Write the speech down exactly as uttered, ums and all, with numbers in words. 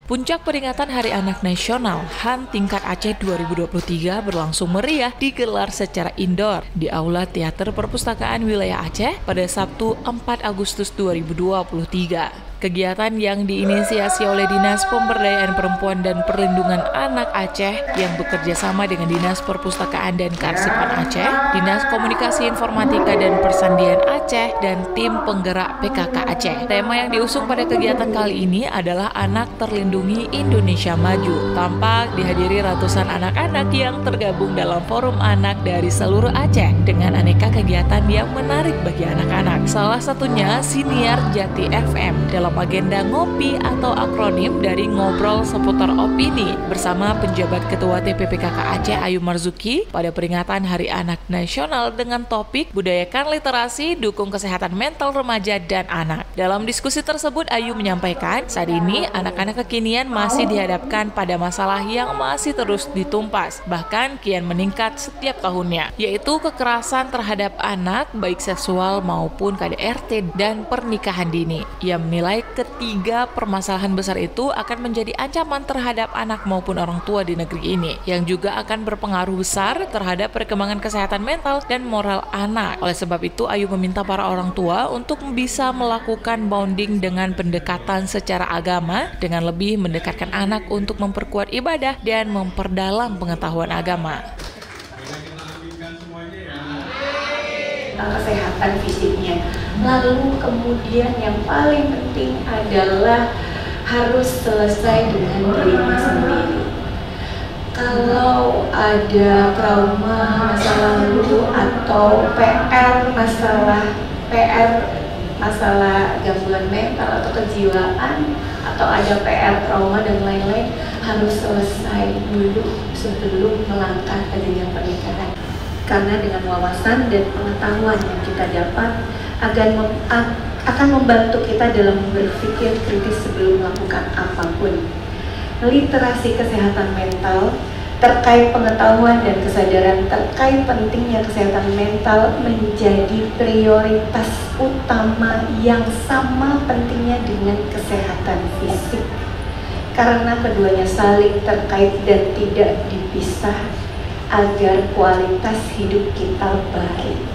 Puncak peringatan Hari Anak Nasional H A N tingkat Aceh dua ribu dua puluh tiga berlangsung meriah digelar secara indoor di Aula Teater Perpustakaan Wilayah Aceh pada Sabtu empat Agustus dua ribu dua puluh tiga. Kegiatan yang diinisiasi oleh Dinas Pemberdayaan Perempuan dan Perlindungan Anak Aceh yang bekerja sama dengan Dinas Perpustakaan dan Kearsipan Aceh, Dinas Komunikasi Informatika dan Persandian Aceh, dan tim penggerak P K K Aceh. Tema yang diusung pada kegiatan kali ini adalah Anak Terlindungi Indonesia Maju. Tampak dihadiri ratusan anak-anak yang tergabung dalam forum anak dari seluruh Aceh dengan aneka kegiatan yang menarik bagi anak-anak. Salah satunya Siniar Jati F M dalam agenda ngopi atau akronim dari Ngobrol Seputar Opini bersama penjabat Ketua T P P K K Aceh Ayu Marzuki pada peringatan Hari Anak Nasional dengan topik Budayakan Literasi, Dukung Kesehatan Mental Remaja dan Anak. Dalam diskusi tersebut, Ayu menyampaikan saat ini anak-anak kekinian masih dihadapkan pada masalah yang masih terus ditumpas, bahkan kian meningkat setiap tahunnya, yaitu kekerasan terhadap anak baik seksual maupun K D R T dan pernikahan dini. Ia menilai ketiga permasalahan besar itu akan menjadi ancaman terhadap anak maupun orang tua di negeri ini, yang juga akan berpengaruh besar terhadap perkembangan kesehatan mental dan moral anak. Oleh sebab itu, Ayu meminta para orang tua untuk bisa melakukan bonding dengan pendekatan secara agama dengan lebih mendekatkan anak untuk memperkuat ibadah dan memperdalam pengetahuan agama. Kesehatan fisiknya. Lalu kemudian yang paling penting adalah harus selesai dengan dirinya sendiri. Kalau ada trauma masa lalu atau P R masalah P R masalah gangguan mental atau kejiwaan atau ada P R trauma dan lain-lain harus selesai dulu sebelum melangkah ke jenjang pernikahan. Karena dengan wawasan dan pengetahuan yang kita dapat akan, mem akan membantu kita dalam berpikir kritis sebelum melakukan apapun. Literasi kesehatan mental terkait pengetahuan dan kesadaran terkait pentingnya kesehatan mental menjadi prioritas utama yang sama pentingnya dengan kesehatan fisik. Karena keduanya saling terkait dan tidak dipisah agar kualitas hidup kita baik.